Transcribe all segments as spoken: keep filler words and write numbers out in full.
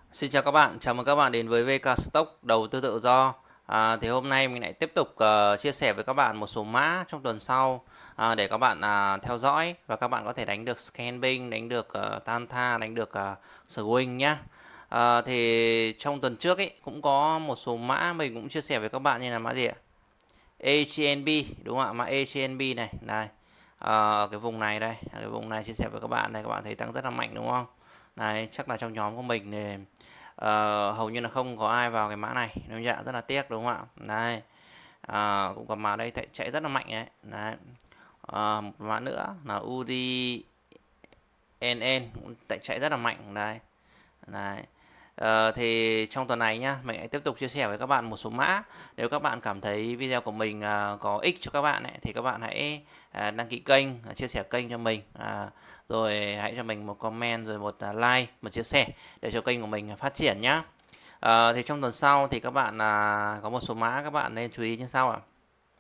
Xin chào các bạn, chào mừng các bạn đến với vê ca Stock đầu tư tự do. À, thì hôm nay mình lại tiếp tục uh, chia sẻ với các bạn một số mã trong tuần sau à, để các bạn uh, theo dõi và các bạn có thể đánh được Scanbin, đánh được uh, Tanta, đánh được uh, Swing nhá. À, thì trong tuần trước ấy cũng có một số mã mình cũng chia sẻ với các bạn như là mã gì ạ? a giê en bê đúng không ạ? Mã a giê en bê này, đây. À, ở cái vùng này đây, ở cái vùng này chia sẻ với các bạn đây, các bạn thấy tăng rất là mạnh đúng không? Này, chắc là trong nhóm của mình thì uh, hầu như là không có ai vào cái mã này, đúng chưa? Rất là tiếc đúng không ạ? Đây, uh, cũng có mã đây chạy, chạy rất là mạnh đấy. Đấy. Uh, một mã nữa là u đê en en cũng chạy chạy rất là mạnh đây. Đấy. Ờ, thì trong tuần này nhá, mình sẽ tiếp tục chia sẻ với các bạn một số mã. Nếu các bạn cảm thấy video của mình à, có ích cho các bạn ấy, thì các bạn hãy à, đăng ký kênh, à, chia sẻ kênh cho mình, à, rồi hãy cho mình một comment, rồi một à, like, một chia sẻ để cho kênh của mình phát triển nhá. À, thì trong tuần sau thì các bạn à, có một số mã các bạn nên chú ý như sau ạ.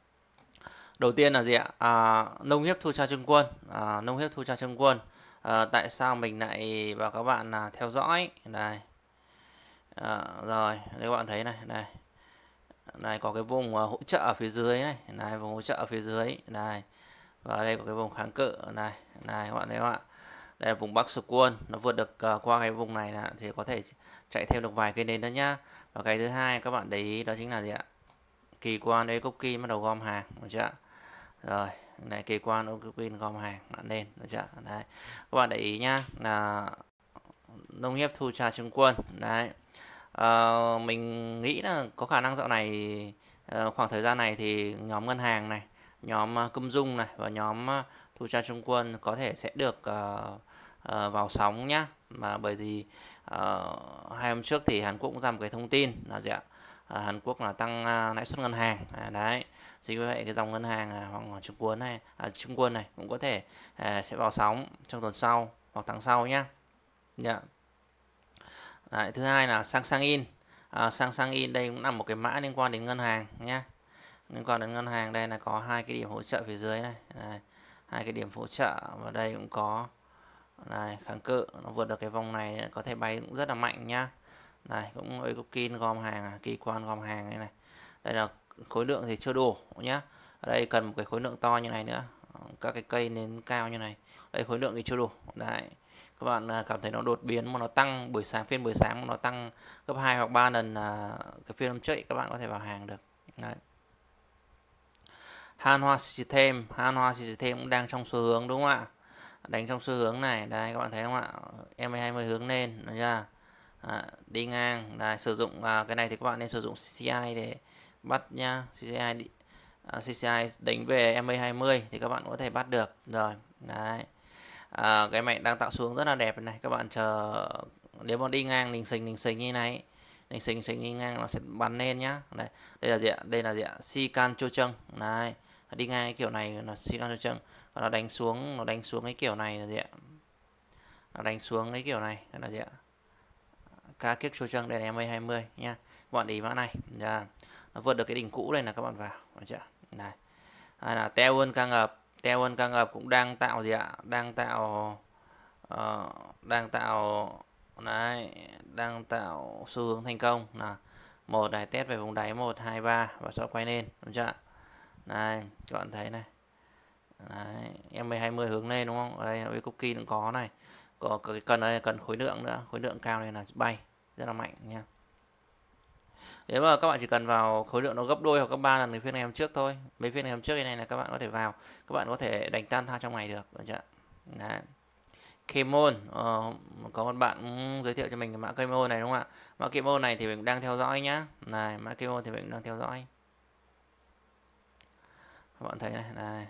Đầu tiên là gì ạ? À, nông hiếp thu tra Trung Quân, à, nông hiếp thu tra Trung Quân. À, tại sao mình lại bảo các bạn là theo dõi? Đây. À, rồi, nếu các bạn thấy này, đây, này có cái vùng uh, hỗ trợ ở phía dưới này, này vùng hỗ trợ ở phía dưới, này và đây có cái vùng kháng cự này, này các bạn thấy không ạ? Đây là vùng Bắc Sụt Quân, nó vượt được uh, qua cái vùng này là thì có thể chạy thêm được vài cây nến nữa nhá. Và cái thứ hai các bạn để ý đó chính là gì ạ? Kỳ quan đây cookie bắt đầu gom hàng, được chưa? Rồi, này kỳ quan cookie gom hàng bạn lên, được chưa? Đấy. Các bạn để ý nhá, là nông nghiệp thu trà chứng quân, đấy. Ờ, mình nghĩ là có khả năng dạo này ờ, khoảng thời gian này thì nhóm ngân hàng này, nhóm uh, Công Dung này và nhóm uh, Thu Trang Trung Quân có thể sẽ được ờ, ờ, vào sóng nhá. Mà bởi vì ờ, hai hôm trước thì Hàn Quốc cũng ra một cái thông tin là gì ạ? Ờ, Hàn Quốc là tăng uh, lãi suất ngân hàng. À, đấy. Chính vì vậy cái dòng ngân hàng à, hoặc Trung Quân này, à, Trung Quân này cũng có thể à, sẽ vào sóng trong tuần sau hoặc tháng sau nhá. Dạ. Đấy, thứ hai là sang sang in, à, sang sang in đây cũng là một cái mã liên quan đến ngân hàng nhé, liên quan đến ngân hàng. Đây là có hai cái điểm hỗ trợ phía dưới này, đây, hai cái điểm hỗ trợ và đây cũng có này kháng cự, nó vượt được cái vòng này có thể bay cũng rất là mạnh nhá. Này cũng Ecokin gom hàng, kỳ quan gom hàng này, này. Đây là khối lượng thì chưa đủ nhá. Ở đây cần một cái khối lượng to như này nữa, các cái cây nến cao như này. Đây khối lượng thì chưa đủ. Đấy. Các bạn à, cảm thấy nó đột biến mà nó tăng buổi sáng, phiên buổi sáng mà nó tăng gấp hai hoặc ba lần là cái phiên hôm trước các bạn có thể vào hàng được. Đấy. Hanwha System, Hanwha System cũng đang trong xu hướng đúng không ạ? Đánh trong xu hướng này, đây các bạn thấy không ạ? em a hai mươi hướng lên, được chưa? À, đi ngang, đây, sử dụng à, cái này thì các bạn nên sử dụng xê xê i để bắt nhá. xê xê i đi, à, xê xê i đánh về em a hai mươi thì các bạn có thể bắt được rồi. Đấy. À, cái mạch đang tạo xuống rất là đẹp này, các bạn chờ nếu mà đi ngang lình xình lình xình như này, lình xình xình đi ngang nó sẽ bắn lên nhá. Đây, đây là gì ạ? Đây là gì ạ? Si can chô trâng. Đấy, đi ngang cái kiểu này là si can chô trâng. Còn nó đánh xuống, nó đánh xuống cái kiểu này là gì ạ? Nó đánh xuống cái kiểu này là gì ạ? Cá kiếc chô trâng, đây là em a hai mươi nhá. Các bạn để ý mã này, yeah. Nó vượt được cái đỉnh cũ đây là các bạn vào, được chưa? Đây. Đây là Taewon ca ngập, Taewon ca ngập cũng đang tạo gì ạ? Đang tạo uh, đang tạo đấy, đang tạo xu hướng thành công là một này, test về vùng đáy một hai ba và sau quay lên, đúng chưa? Này, các bạn thấy này. Đấy, em a hai mươi hướng lên đúng không? Ở đây với cookie cũng có này. Có cái cần đây cần khối lượng nữa, khối lượng cao này là bay rất là mạnh nha. Nếu mà các bạn chỉ cần vào khối lượng nó gấp đôi hoặc gấp ba lần cái phiên ngày hôm trước thôi. Mấy phiên ngày hôm trước này là các bạn có thể vào, các bạn có thể đánh tan tha trong ngày được, được chưa? Đấy. Kemon, ờ, có một bạn giới thiệu cho mình cái mã Kemon này đúng không ạ? Mã Kemon này thì mình đang theo dõi nhá. Này, mã Kemon thì mình đang theo dõi. Các bạn thấy này, này.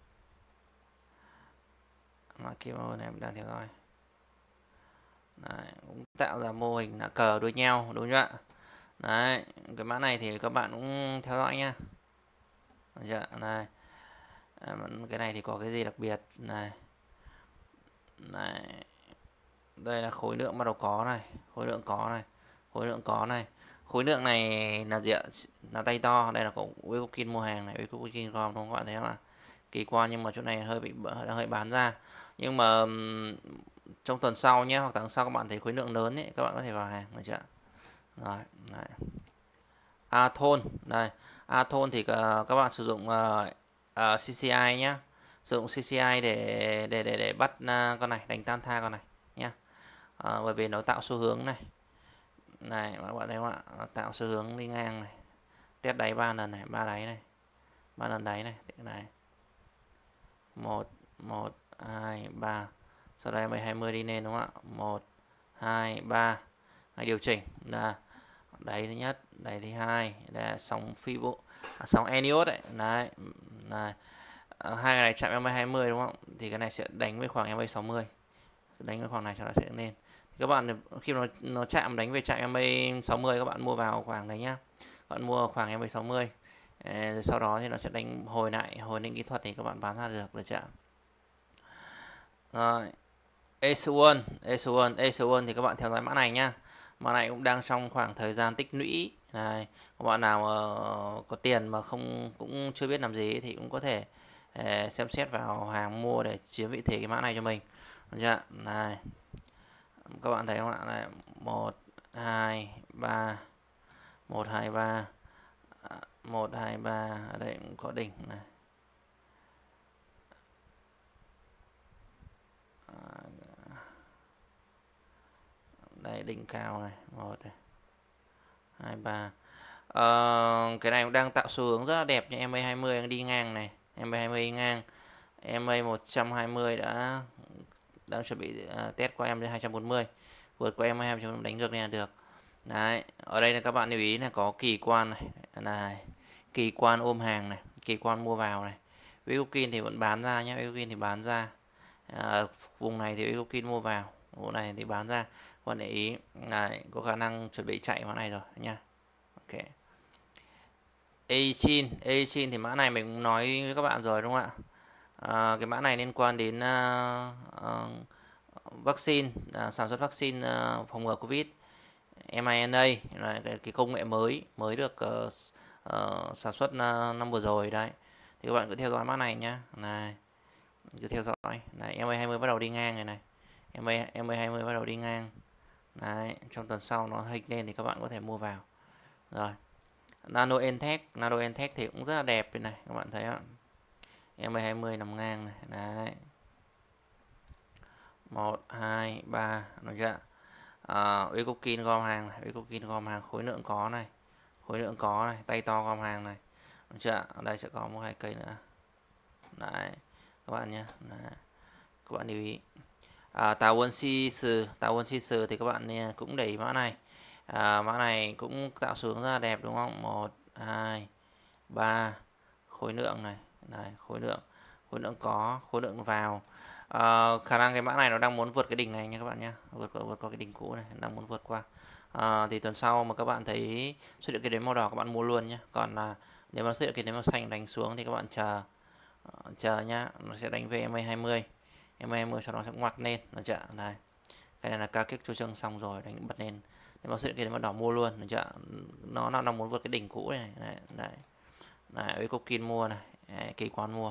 Mã Kemon này mình đang theo dõi. Đấy, cũng tạo ra mô hình là cờ đuôi nhau đúng không ạ? Đấy, cái mã này thì các bạn cũng theo dõi nhá. Được chưa? Này. À, cái này thì có cái gì đặc biệt này. Này. Đây là khối lượng bắt đầu có này, khối lượng có này, khối lượng có này. Khối lượng này là gì ạ? Là tay to, đây là của Wikokin mua hàng này, Wikokin gom đúng không các bạn thấy không ạ? Kỳ qua nhưng mà chỗ này hơi bị hơi bán ra. Nhưng mà trong tuần sau nhé, hoặc tháng sau các bạn thấy khối lượng lớn ấy, các bạn có thể vào hàng, được chưa? Rồi, đấy. Athon, đây, Athon thì uh, các bạn sử dụng uh, uh, xê xê i nhé, sử dụng xê xê i để để để để bắt uh, con này, đánh tan tha con này nhé, uh, bởi vì nó tạo xu hướng này, này các bạn thấy không ạ, nó tạo xu hướng đi ngang này, test đáy ba lần này, ba đáy này, ba lần đáy này, này, một, một, hai, ba, sau đây em hai mươi đi lên đúng không ạ, một, hai, ba, điều chỉnh là đáy thứ nhất, đáy thứ hai là sóng Fibo, à, sóng Enios đấy, đấy, này. À, hai cái này chạm em hai mươi đúng không, thì cái này sẽ đánh với khoảng em sáu mươi, đánh với khoảng này cho nó sẽ lên. Thì các bạn khi nó nó chạm đánh về chạm em sáu mươi, các bạn mua vào khoảng đấy nhá, các bạn mua khoảng em sáu mươi, rồi sau đó thì nó sẽ đánh hồi lại, hồi lên kỹ thuật thì các bạn bán ra được, được chưa? Rồi, ét một, ét một, ét một thì các bạn theo dõi mã này nhá. Mã này cũng đang trong khoảng thời gian tích lũy. Này, các bạn nào uh, có tiền mà không cũng chưa biết làm gì thì cũng có thể uh, xem xét vào hàng mua để chiếm vị thế cái mã này cho mình. Được chưa? Này. Các bạn thấy không ạ? Này, một hai ba, một hai ba, một hai ba, ở đây cũng có đỉnh này. Đây đỉnh cao này, một này, hai ba. Ờ, cái này cũng đang tạo xu hướng rất là đẹp như em a hai mươi đang đi ngang này, em a hai mươi đi ngang, em a một trăm hai mươi đã đang chuẩn bị uh, test qua em lên hai trăm bốn mươi, vượt qua em a hai trăm đánh ngược này là được. Đấy, ở đây là các bạn lưu ý là có kỳ quan này, này, kỳ quan ôm hàng này, kỳ quan mua vào này. Wikokin thì vẫn bán ra nhé, Wikokin thì bán ra. À, vùng này thì Wikokin mua vào, vùng này thì bán ra. Còn để ý này, có khả năng chuẩn bị chạy mã này rồi nha. Ok. Eichin, Eichin thì mã này mình cũng nói với các bạn rồi đúng không ạ? À, cái mã này liên quan đến uh, uh, vaccine, uh, sản xuất vaccine uh, phòng ngừa Covid, em rờ en a là cái, cái công nghệ mới mới được uh, uh, sản xuất uh, năm vừa rồi đấy. Thì các bạn cứ theo dõi mã này nhá. Này, cứ theo dõi. Này, em a hai mươi bắt đầu đi ngang này này. em a em a hai mươi bắt đầu đi ngang. Đấy, trong tuần sau nó hịch lên thì các bạn có thể mua vào. Rồi. Nano Entech, Nano Entech thì cũng rất là đẹp đây này, các bạn thấy không? em a hai mươi nằm ngang này, đấy. một hai ba, được chưa? À, Wikokin gom hàng này, Wikokin gom hàng, khối lượng có này. Khối lượng có này, tay to gom hàng này. Được chưa? Ở đây sẽ có một hai cây nữa. Đấy, các bạn nhé. Đấy. Các bạn lưu ý. À, Taiwan Seas, Taiwan Seas thì các bạn cũng để ý mã này. À, mã này cũng tạo xu hướng rất là đẹp đúng không? một hai ba, khối lượng này, này, khối lượng, khối lượng có, khối lượng vào. À, khả năng cái mã này nó đang muốn vượt cái đỉnh này nha các bạn nhé, vượt qua vượt qua cái đỉnh cũ này, đang muốn vượt qua. À, thì tuần sau mà các bạn thấy xuất hiện cái đếm màu đỏ các bạn mua luôn nhé. Còn là nếu mà xuất hiện cái đếm màu xanh đánh xuống thì các bạn chờ uh, chờ nhá, nó sẽ đánh về em a hai mươi, em a hai mươi sau đó sẽ ngoặt lên, được chưa? Này, cái này là ca kích chu trương xong rồi đánh bật lên. Nếu mà xuất hiện cái đếm màu đỏ mua luôn, được chưa? Nó nó đang muốn vượt cái đỉnh cũ này, này, này. Này, Wikokin mua này, đấy, kỳ quan mua.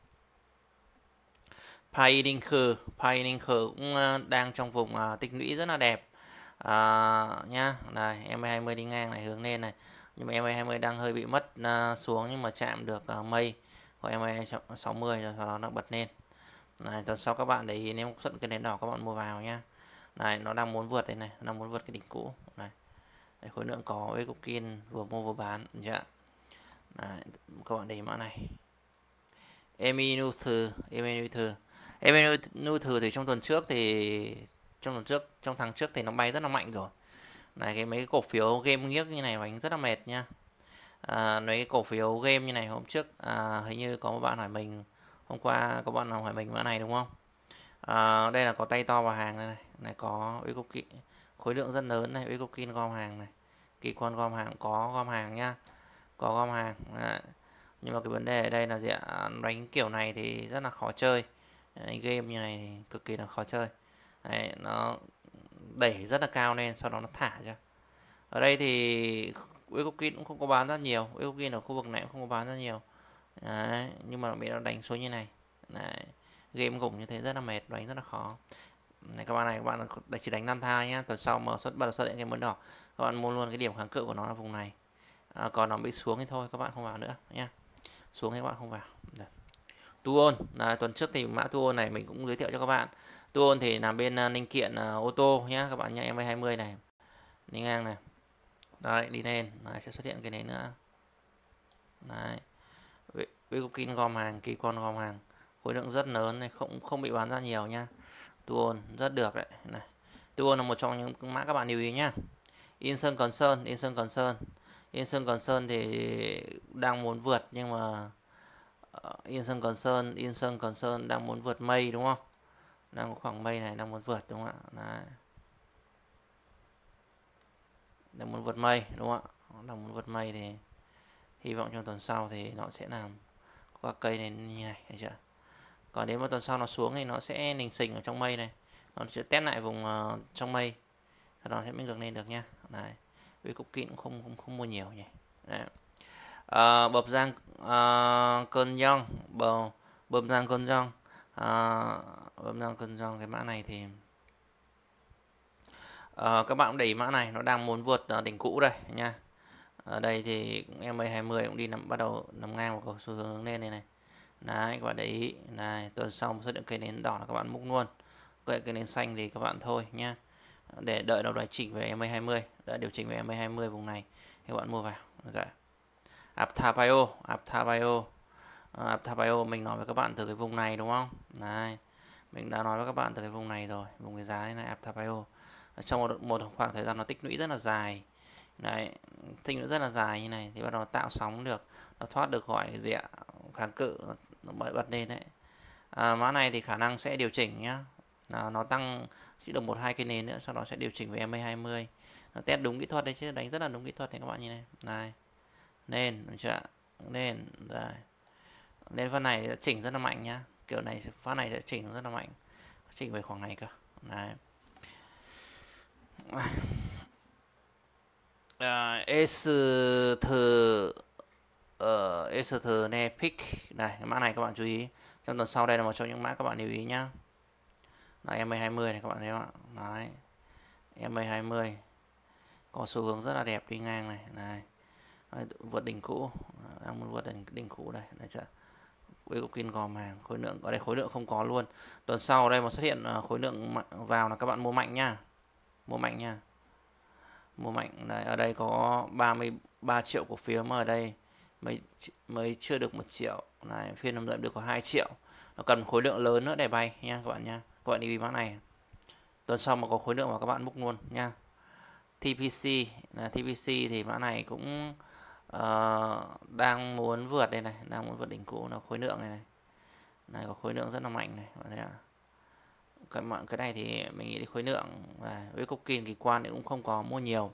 Pioneer, Pioneer cũng đang trong vùng uh, tích lũy rất là đẹp uh, nhá. Đây, em a hai mươi đi ngang này, hướng lên này. Nhưng mà em a hai mươi đang hơi bị mất uh, xuống, nhưng mà chạm được uh, mây của em a sáu mươi rồi sau đó nó bật lên. Này, tuần sau các bạn để ý nếu xuất cái nến đỏ các bạn mua vào nhá. Này, nó đang muốn vượt đây này, nó đang muốn vượt cái đỉnh cũ. Này. Đây, khối lượng có Wikokin vừa mua vừa bán, dạ. Đấy, các bạn để ý mã này. Eminuther, Eminuther, Eminuther thì trong tuần trước thì trong tuần trước trong tháng trước thì nó bay rất là mạnh rồi. Này, cái mấy cái cổ phiếu game nghiếc như này đánh rất là mệt nha. À, mấy cái cổ phiếu game như này hôm trước à, hình như có một bạn hỏi mình hôm qua, có bạn nào hỏi mình mã này đúng không? À, đây là có tay to vào hàng đây này, này có Wikokin khối lượng rất lớn này, Wikokin gom hàng này, kỳ quan gom hàng, có gom hàng nhá, có gom hàng. Đấy. Nhưng mà cái vấn đề ở đây là gì ạ? Đánh kiểu này thì rất là khó chơi. Đấy, game như này thì cực kỳ là khó chơi. Đấy, nó đẩy rất là cao lên, sau đó nó thả cho. Ở đây thì Wikokin cũng không có bán rất nhiều, Wikokin ở khu vực này cũng không có bán rất nhiều. Đấy, nhưng mà bị nó đánh số như này. Đấy, game gủng như thế rất là mệt, đánh rất là khó. này các bạn này, các bạn chỉ đánh nan tha nhá. Tuần sau mà xuất bắt đầu xuất hiện cái mớn đỏ, các bạn mua luôn cái điểm kháng cự của nó là vùng này. À, còn nó bị xuống thì thôi các bạn không vào nữa nhá. Xuống thì các bạn không vào. Tuon là tuần trước thì mã Tuon này mình cũng giới thiệu cho các bạn. Tuon thì là bên uh, linh kiện uh, ô tô nhá các bạn nhá, em hai mươi này, đi ngang này, đấy đi lên, đấy, sẽ xuất hiện cái này nữa, đấy, Vikokin gom hàng, kỳ con gom hàng, khối lượng rất lớn này, không không bị bán ra nhiều nha. Tuon rất được đấy này. Tuon là một trong những mã các bạn lưu ý nhá. Insun Concern, Insun Concern, Insun Concern thì đang muốn vượt nhưng mà uh, Insun Concern, Insun Concern đang muốn vượt mây đúng không? Đang có khoảng mây này đang muốn vượt đúng không ạ? Đấy. Đang muốn vượt mây đúng không ạ? Đang muốn vượt mây thì hy vọng trong tuần sau thì nó sẽ làm qua cây này như này, thấy chưa? Còn nếu mà tuần sau nó xuống thì nó sẽ nình xình ở trong mây này, nó sẽ test lại vùng uh, trong mây, sau đó sẽ mới ngược lên được nha. Đấy, vì cục kỹ cũng không không không mua nhiều nhỉ. Đấy. À, bập giang uh, cơn nhong, bờ bơm giang cơn nhong, uh, bơm giang cơn nhong, cái mã này thì uh, các bạn cũng để ý mã này nó đang muốn vượt uh, đỉnh cũ đây nha. Ở đây thì em a hai mươi cũng đi nằm bắt đầu nằm ngang một cầu xu hướng lên này này. Đấy, các bạn để ý này, tuần sau xuất hiện cây nến đỏ là các bạn múc luôn, cây cây nến xanh thì các bạn thôi nhá, để đợi nó điều chỉnh về em a hai mươi, đợi điều chỉnh về em a hai mươi vùng này thì các bạn mua vào. Dạ. Aptabio, Aptabio, Aptabio mình nói với các bạn từ cái vùng này đúng không? Đấy, mình đã nói với các bạn từ cái vùng này rồi, vùng cái giá này Aptabio trong một, một khoảng thời gian nó tích lũy rất là dài. Đấy, tích lũy rất là dài như này thì bắt đầu tạo sóng được, nó thoát được khỏi cái vẽ kháng cự, nó bật lên đấy. À, mã này thì khả năng sẽ điều chỉnh nhá, à, nó tăng chỉ được một hai cây nến nữa, sau đó sẽ điều chỉnh về em a hai mươi. Nó test đúng kỹ thuật đấy chứ, đánh rất là đúng kỹ thuật này các bạn nhìn này. Này, lên, được chưa? Lên, rồi. Lên phát này sẽ chỉnh rất là mạnh nhá, kiểu này phát này sẽ chỉnh rất là mạnh, chỉnh về khoảng này cơ. Đấy. Uh, Ether ở uh, Ether Nepic này, cái mã này các bạn chú ý, trong tuần sau đây là một trong những mã các bạn lưu ý nhá. Là em a hai mươi này các bạn thấy không ạ? Đấy, em a hai mươi có xu hướng rất là đẹp đi ngang này, này. Đấy, vượt đỉnh cũ, đang muốn vượt đỉnh, đỉnh cũ đây, đấy chưa? Vikokin gom hàng, khối lượng ở đây khối lượng không có luôn. Tuần sau đây mà xuất hiện khối lượng vào là các bạn mua mạnh nhá, mua mạnh nha, mua mạnh. Đấy, ở đây có ba mươi ba triệu cổ phiếu mà ở đây mới mới chưa được một triệu. Này, phiên hôm dậy được có hai triệu. Nó cần khối lượng lớn nữa để bay nha các bạn nha. Các bạn đi mã này. Tuần sau mà có khối lượng vào các bạn múc luôn nha. tê pê xê là tê pê xê thì mã này cũng uh, đang muốn vượt đây này, đang muốn vượt đỉnh cũ, nó khối lượng này này. Này có khối lượng rất là mạnh này, các bạn thấy ạ. Cái cái này thì mình nghĩ khối lượng và với cục kỳ kỳ quan thì cũng không có mua nhiều.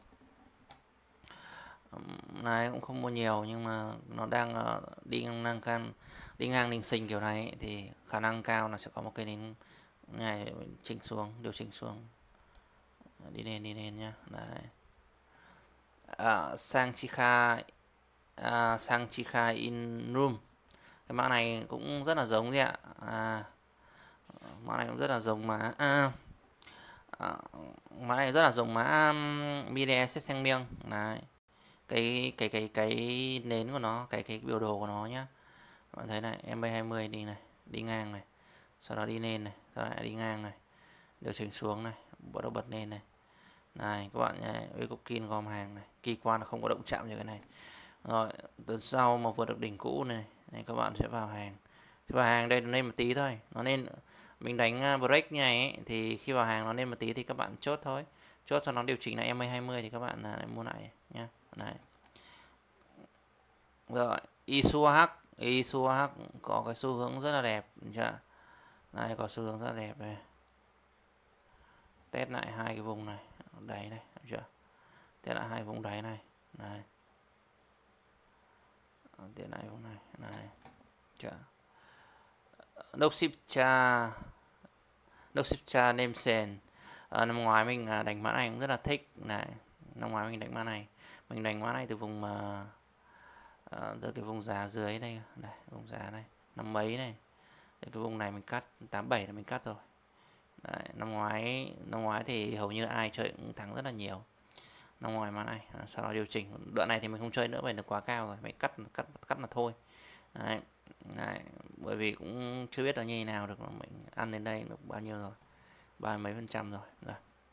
Này cũng không mua nhiều nhưng mà nó đang uh, đi ngang can đi ngang đình xình kiểu này ấy, thì khả năng cao là sẽ có một cái đến ngày chỉnh xuống, điều chỉnh xuống, đi lên đi lên nhá. Đấy. À, sang Chikha à, sang Chikha in room, cái mã này cũng rất là giống gì ạ. À, mã này cũng rất là giống mã à, à, mã này rất là giống mã um, Mide Sengmyeong. Đấy, cái cái cái cái nến của nó, cái cái biểu đồ của nó nhá, các bạn thấy này, em a hai mươi đi này, đi ngang này, sau đó đi lên này, sau đó lại đi ngang này, điều chỉnh xuống này, bắt đầu bật lên này. Này các bạn nhé, với cục kin gom hàng này, kỳ quan là không có động chạm như cái này. Rồi tuần sau mà vượt được đỉnh cũ này, này các bạn sẽ vào hàng. Vào hàng đây nó lên một tí thôi, nó nên mình đánh break như này ấy, thì khi vào hàng nó lên một tí thì các bạn chốt thôi, chốt cho nó điều chỉnh lại em a hai mươi thì các bạn lại mua lại nhá. Này. Rồi, Isuah, Isuah có cái xu hướng rất là đẹp, chưa? Này có xu hướng rất là đẹp này. Test lại hai cái vùng này, đáy này, chưa? Test lại hai vùng đáy này, này. Test lại vùng này, này. Chưa? Noxipcha, Noxipcha Nemsen. À, năm ngoái mình đánh mã này cũng rất là thích này. Năm ngoái mình đánh mã này, mình đánh mã này từ vùng mà uh, từ cái vùng giá dưới đây, này, vùng giá này, năm mấy này. Để cái vùng này mình cắt tám bảy là mình cắt rồi. Đấy, năm ngoái năm ngoái thì hầu như ai chơi cũng thắng rất là nhiều năm ngoài mà này. À, sau đó điều chỉnh đoạn này thì mình không chơi nữa, bởi nó quá cao rồi, mình cắt cắt cắt là thôi. Đấy, đấy, bởi vì cũng chưa biết là như thế nào được, mình ăn đến đây được bao nhiêu rồi, ba mấy phần trăm rồi. Rồi,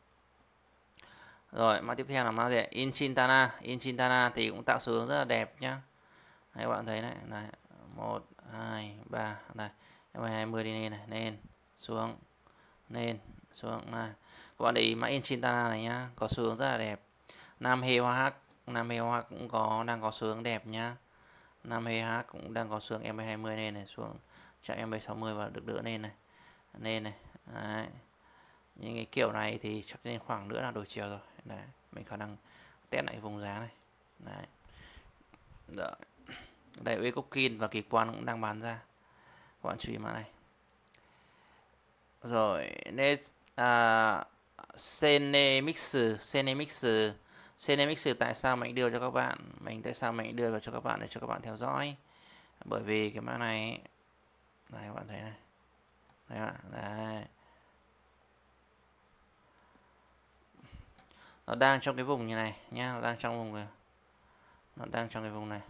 rồi mã tiếp theo là mã gì? Inchintana. Inchintana thì cũng tạo xu hướng rất là đẹp nhá. Đấy, các bạn thấy này, này một hai ba này, em hai mươi đi lên này, lên xuống, lên xuống này. Các bạn để ý mã Inchintana này nhá, có xu hướng rất là đẹp. Nam Hê Hoa Hắc, Nam Hê Hoa Hắc cũng có đang có xu hướng đẹp nhá. Nam Hê Hoa Hắc cũng đang có xu hướng em hai mươi lên này, xuống chạy em sáu mươi và được đỡ lên này, lên này. Đấy. Những cái kiểu này thì chắc lên khoảng nữa là đổi chiều rồi. Đấy, mình khả năng test lại vùng giá này. Đấy. Rồi. Đây Uy Cokin và kỳ quan cũng đang bán ra. Các bạn chú ý mã này. Rồi, next à, Cenemix, Cenemix, Cenemix tại sao mình đưa cho các bạn? Mình tại sao mình đưa vào cho các bạn để cho các bạn theo dõi? Bởi vì cái mã này, này các bạn thấy này, đấy bạn, đấy, nó đang trong cái vùng như này nhá, nó đang trong vùng này, nó đang trong cái vùng này,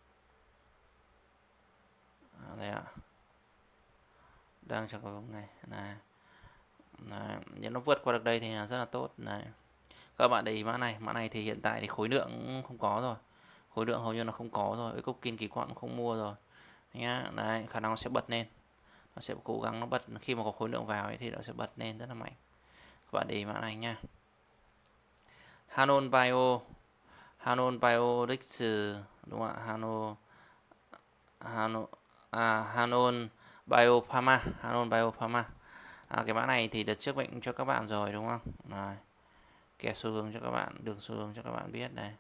đấy ạ, đang trong cái vùng này, này, này. Nếu nó vượt qua được đây thì là rất là tốt này. Các bạn để ý mã này, mã này thì hiện tại thì khối lượng không có rồi, khối lượng hầu như là không có rồi, cốc kinh kỳ quạng cũng không mua rồi nhá. Đấy, khả năng nó sẽ bật lên, nó sẽ cố gắng nó bật khi mà có khối lượng vào ấy, thì nó sẽ bật lên rất là mạnh. Các bạn để ý mã này nha. Hanon Bio, Hanon Biorix, đúng không ạ? Hanon Hanon à, Hanon Biopharma, Hanon Biopharma. À, cái mã này thì đợt trước mình cũng cho các bạn rồi đúng không? Rồi, kẻ xu hướng cho các bạn, đường xu hướng cho các bạn biết đây.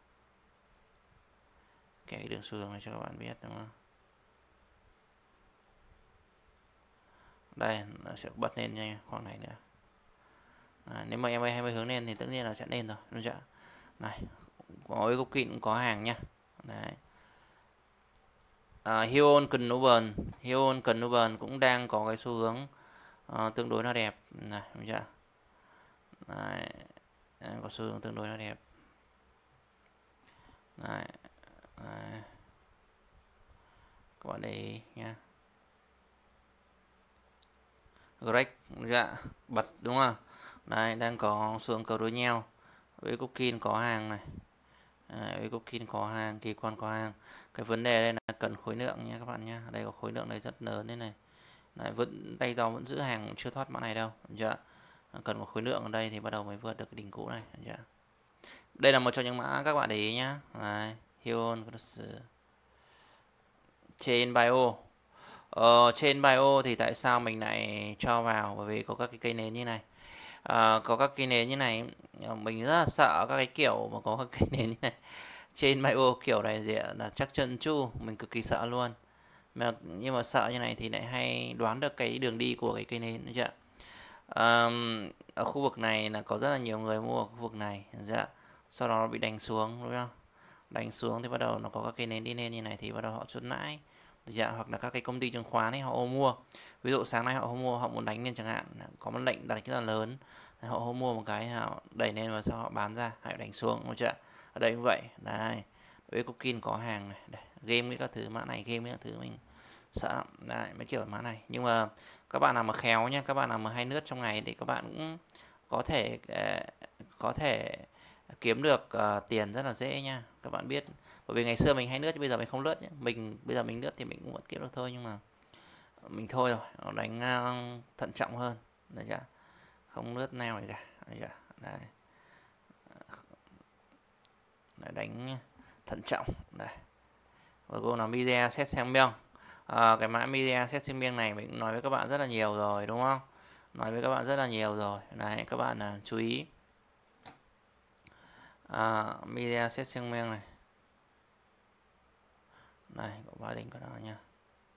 Cái đường xu hướng này cho các bạn biết đúng không? Đây, nó sẽ bật lên nha, khoảng này nữa. À, nếu mà em hai mươi hướng lên thì tất nhiên là sẽ lên rồi, đúng chưa? Này, có gốc kịn cũng có hàng nha. Đấy. À, Hyun Knuben, Hyun Knuben cũng đang có cái xu hướng uh, tương đối là đẹp này, đúng chưa? Đấy. Đấy, có xu hướng tương đối là đẹp. Đấy. Đấy. Các bạn để ý nha. Greg, dạ, bật đúng không? Đây, đang có xu hướng cầu đối nhau. Với Cookin có hàng này. Đấy, với Cookin có hàng, kỳ quan có hàng. Cái vấn đề đây là cần khối lượng nha các bạn nhé. Đây có khối lượng đây rất lớn thế này. Đấy, vẫn tay do vẫn giữ hàng, chưa thoát mã này đâu, được chưa? Cần một khối lượng ở đây thì bắt đầu mới vượt được cái đỉnh cũ này, được chưa? Đây là một trong những mã các bạn để ý nhá. Đấy, Hyun trên bio. Ờ, trên bio thì tại sao mình lại cho vào? Bởi vì có các cái cây nến như này. À, có các cây nến như này, mình rất là sợ các cái kiểu mà có các cây nến như này. Trên bio kiểu này gì ạ? Là chắc chân chu, mình cực kỳ sợ luôn. Mà, nhưng mà sợ như này thì lại hay đoán được cái đường đi của cái cây nến, được chưa? À, ở khu vực này là có rất là nhiều người mua ở khu vực này, dạ. Sau đó nó bị đánh xuống, đúng không? Đánh xuống thì bắt đầu nó có các cây nến đi lên như này thì bắt đầu họ chốt lãi, dạ. Hoặc là các cái công ty chứng khoán ấy họ ôm mua, ví dụ sáng nay họ không mua, họ muốn đánh lên chẳng hạn, có một lệnh đặt rất là lớn, họ không mua một cái họ đẩy lên và sau họ bán ra, họ đánh xuống, đúng chưa? Ở đây cũng vậy, đây. Với Cookin có hàng này, đây. Game với các thứ, mã này game với các thứ mình sợ lắm, đấy, mấy kiểu mã này. Nhưng mà các bạn nào mà khéo nhá, các bạn nào mà hay lướt trong ngày thì các bạn cũng có thể có thể kiếm được uh, tiền rất là dễ nha, các bạn biết. Bởi vì ngày xưa mình hay lướt chứ bây giờ mình không lướt nhé. Mình bây giờ mình lướt thì mình cũng vẫn kiếm được thôi, nhưng mà mình thôi rồi, đánh uh, thận trọng hơn, được chưa? Không lướt nào gì cả, được chưa? Đấy. Đấy, đánh thận trọng đây. Và cô là media set xem miếng. À, cái mã media set xem miếng này mình cũng nói với các bạn rất là nhiều rồi đúng không? Nói với các bạn rất là nhiều rồi. Đấy, các bạn là chú ý. À, media set xem miếng này. Đây, có ba đỉnh của nó nha.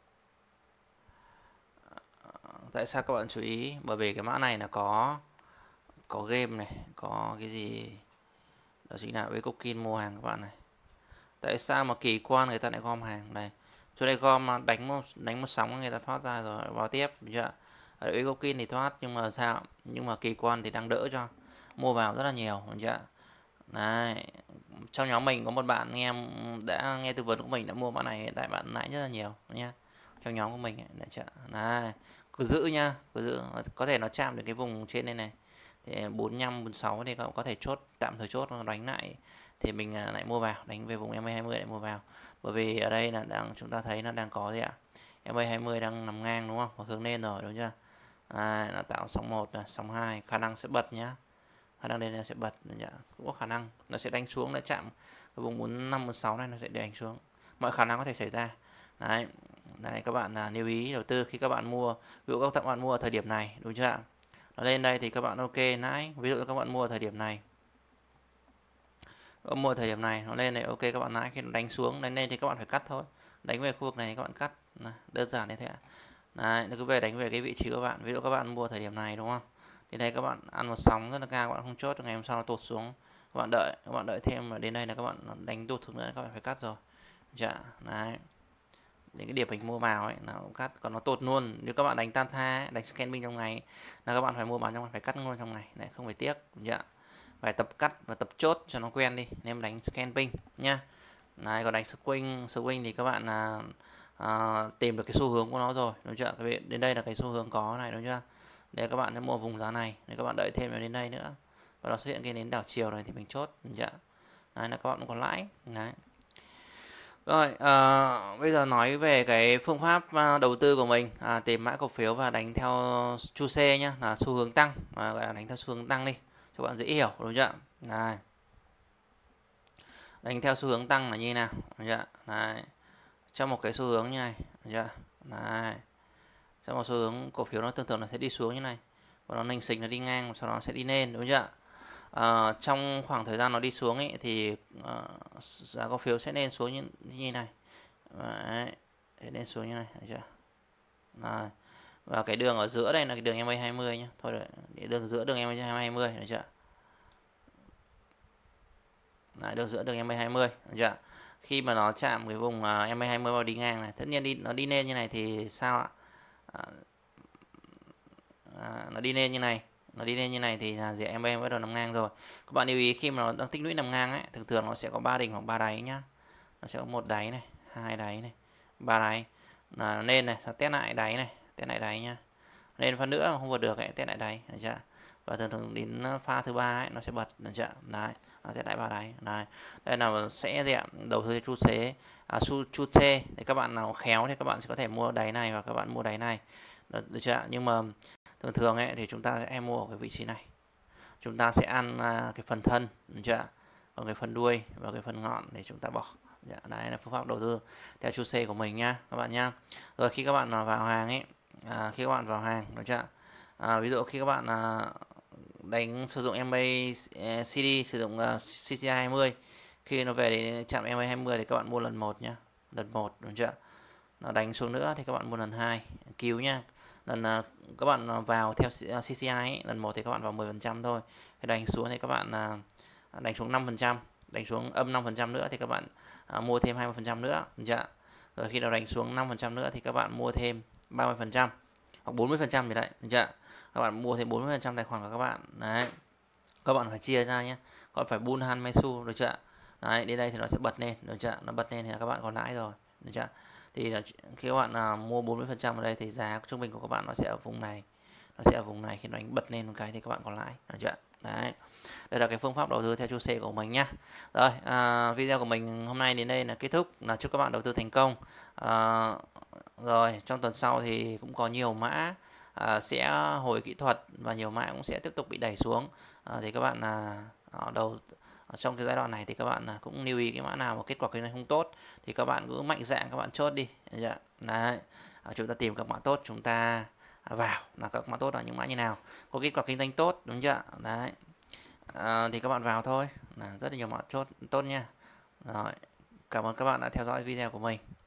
Tại sao các bạn chú ý? Bởi vì cái mã này là có có game này, có cái gì đó chính là với Cookin mua hàng các bạn này. Tại sao mà kỳ quan người ta lại gom hàng này? Chỗ đây gom đánh một đánh một sóng người ta thoát ra rồi vào tiếp, được chưa? Ở đây Gokin thì thoát nhưng mà sao, nhưng mà kỳ quan thì đang đỡ cho, mua vào rất là nhiều, đúng chưa? Đấy, trong nhóm mình có một bạn nghe đã nghe tư vấn của mình đã mua mã này, hiện tại bạn lãi rất là nhiều nha, trong nhóm của mình ấy, để chợ. Đấy, cứ giữ nhá, cứ giữ, có thể nó chạm được cái vùng trên đây này, thì bốn mươi lăm, bốn mươi sáu thì cậu có thể chốt, tạm thời chốt đánh lại, thì mình lại mua vào, đánh về vùng em a hai mươi lại mua vào, bởi vì ở đây là đang chúng ta thấy nó đang có gì ạ, em a hai mươi đang nằm ngang đúng không, và hướng lên rồi đúng chưa? Đấy, nó tạo sóng một là sóng hai, khả năng sẽ bật nhá, khả năng đây nó sẽ bật, cũng có khả năng nó sẽ đánh xuống, nó chạm cái vùng bốn mươi lăm, bốn mươi sáu này, nó sẽ đánh xuống, mọi khả năng có thể xảy ra. Đấy, đấy các bạn là lưu ý đầu tư khi các bạn mua, ví dụ các bạn mua ở thời điểm này đúng chưa ạ, nó lên đây thì các bạn ok lãi, ví dụ các bạn mua ở thời điểm này, các mua thời điểm này nó lên này ok các bạn lãi, khi nó đánh xuống đánh lên thì các bạn phải cắt thôi, đánh về khu vực này các bạn cắt, này, đơn giản như thế ạ. Đấy, nó cứ về đánh về cái vị trí của bạn, ví dụ các bạn mua thời điểm này đúng không, thì đây các bạn ăn một sóng rất là cao, các bạn không chốt, ngày hôm sau nó tụt xuống, các bạn đợi, các bạn đợi thêm, mà đến đây là các bạn đánh tụt xuống nữa, các bạn phải cắt rồi. Dạ, đấy, đến cái điểm mình mua vào ấy nó cũng cắt, còn nó tụt luôn, nếu các bạn đánh tan tha, đánh scanning trong ngày là các bạn phải mua bán trong ngày, phải cắt luôn trong ngày, đấy không phải tiếc. Dạ, phải tập cắt và tập chốt cho nó quen đi, nên đánh scanning nhá. Này, còn đánh swing, swing thì các bạn là à, tìm được cái xu hướng của nó rồi, đúng chưa? Các bạn đến đây là cái xu hướng có này, đúng chưa? Để các bạn sẽ mua vùng giá này, để các bạn đợi thêm đến đây nữa, và nó xuất hiện cái nến đảo chiều này thì mình chốt, đúng chưa? Đấy là các bạn cũng có lãi. Đấy. Rồi, à, bây giờ nói về cái phương pháp đầu tư của mình, à, tìm mã cổ phiếu và đánh theo chu xê nhá, là xu hướng tăng, à, gọi là đánh theo xu hướng tăng đi, cho bạn dễ hiểu, đúng chưa? Này, đánh theo xu hướng tăng là như thế nào, đúng chưa? Đấy, trong một cái xu hướng như này, đúng chưa? Đấy, trong một xu hướng cổ phiếu nó thường thường nó sẽ đi xuống như này, và nó hình xình nó đi ngang, sau đó nó sẽ đi lên, đúng chưa? À, trong khoảng thời gian nó đi xuống ấy thì uh, giá cổ phiếu sẽ lên xuống như, như này. Đấy, sẽ lên xuống như này, được chưa? Đấy. Và cái đường ở giữa đây là cái đường em a hai mươi nhé, thôi để đường giữa đường em a hai mươi, được chưa? Đấy, đường giữa đường em a hai mươi, được chưa? Khi mà nó chạm cái vùng uh, em a hai mươi vào đi ngang này, tất nhiên đi nó đi lên như này thì sao ạ? À, à, nó đi lên như này, nó đi lên như này thì là gì, em a bắt đầu nằm ngang rồi. Các bạn lưu ý khi mà nó đang tích lũy nằm ngang ấy, thường thường nó sẽ có ba đỉnh hoặc ba đáy nhá. Nó sẽ có một đáy này, hai đáy này, ba đáy. Là lên này, sẽ test lại đáy này, test lại đáy nhá. Lên phát nữa không vượt được ấy, test lại đáy, được chưa? Và thường thường đến pha thứ ba ấy nó sẽ bật, được chưa? Đấy, nó sẽ lại ba đáy. Đấy. Đây là sẽ gì ạ? Đầu tư chu xế, à, chu chu xê, để các bạn nào khéo thì các bạn sẽ có thể mua đáy này và các bạn mua đáy này. Được, được chưa? Nhưng mà thường thường ấy thì chúng ta sẽ hay mua ở cái vị trí này, chúng ta sẽ ăn uh, cái phần thân, được chưa? Còn cái phần đuôi và cái phần ngọn thì chúng ta bỏ. Đấy là phương pháp đầu tư theo chu xê của mình nhá các bạn nhá. Rồi khi các bạn vào hàng ấy, à, khi các bạn vào hàng, được chưa? À, ví dụ khi các bạn à, đánh sử dụng em a xê đê, sử dụng uh, xê xê i hai mươi, khi nó về đến chạm em a hai mươi thì các bạn mua lần một nhá, lần một, đúng chưa? Nó đánh xuống nữa thì các bạn mua lần hai, cứu nhá. Lần uh, các bạn vào theo xê xê i ấy, lần một thì các bạn vào mười phần trăm thôi, khi đánh xuống thì các bạn uh, đánh xuống năm phần trăm, đánh xuống âm năm phần trăm nữa thì các bạn uh, mua thêm hai mươi phần trăm nữa, được chưa? Rồi khi nào đánh xuống năm phần trăm nữa thì các bạn mua thêm ba mươi phần trăm hoặc bốn mươi phần trăm gì đấy, được chưa? Các bạn mua thêm bốn mươi phần trăm tài khoản của các bạn. Đấy, các bạn phải chia ra nhé, còn phải bull han mesu, được chưa? Đấy, đến đây thì nó sẽ bật lên, được chưa? Nó bật lên thì là các bạn có lãi rồi, được chưa? Thì là khi các bạn à, mua bốn mươi phần trăm ở đây thì giá trung bình của các bạn nó sẽ ở vùng này, nó sẽ ở vùng này, khi nó đánh bật lên một cái thì các bạn có lãi, được chưa? Đấy, đây là cái phương pháp đầu tư theo chu xê của mình nhá. Rồi, à, video của mình hôm nay đến đây là kết thúc, là chúc các bạn đầu tư thành công. À, rồi trong tuần sau thì cũng có nhiều mã à, sẽ hồi kỹ thuật, và nhiều mã cũng sẽ tiếp tục bị đẩy xuống. À, thì các bạn là ở đầu ở trong cái giai đoạn này thì các bạn cũng lưu ý cái mã nào mà kết quả kinh doanh không tốt thì các bạn cứ mạnh dạn các bạn chốt đi. Đấy, à, chúng ta tìm các mã tốt, chúng ta vào, là các mã tốt là những mã như nào có kết quả kinh doanh tốt, đúng chưa? Đấy, à, thì các bạn vào thôi, là rất là nhiều mã chốt tốt nha. Rồi, cảm ơn các bạn đã theo dõi video của mình.